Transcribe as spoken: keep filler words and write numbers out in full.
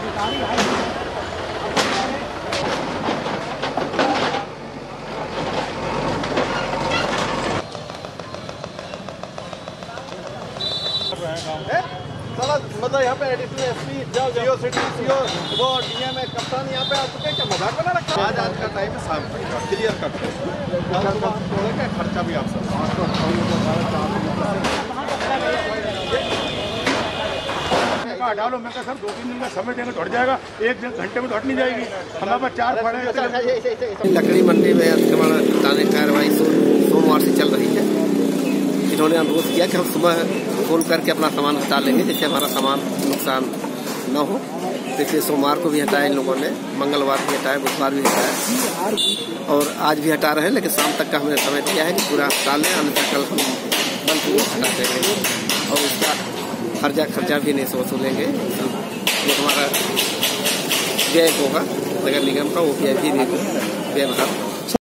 मतलब यहाँ पे additional SP CO city CO वो डीएम है कप्तान यहाँ पे आ चुके हैं। क्या मजाक बना रखा है? आज आज का टाइम है शाम तक क्लियर करते हैं। खर्चा भी आप सब डालो। मैं कहा सर दो तीन दिन का समय देंगे तो हट जाएगा, एक घंटे में तो हट नहीं जाएगी। हमारे पास चार फड़े। लकड़ी मंडी में अतिक्रमण हटाने की कार्रवाई सोमवार से चल रही है। इन्होंने अनुरोध किया कि हम सुबह फोन करके अपना सामान हटा लेंगे, जिससे हमारा सामान नुकसान न हो। तो इसलिए सोमवार को भी हटाया इन लोगों ने, मंगलवार भी हटाया, बुधवार भी हटाया और आज भी हटा रहे हैं। लेकिन शाम तक का हमने समय दिया है कि पूरा हटा लें, अन्यथा कल हम बंद हटा देंगे और उसका खर्चा खर्चा भी नहीं से वसूलेंगे। जो हमारा व्यय होगा नगर निगम का, वो व्यय भी व्यय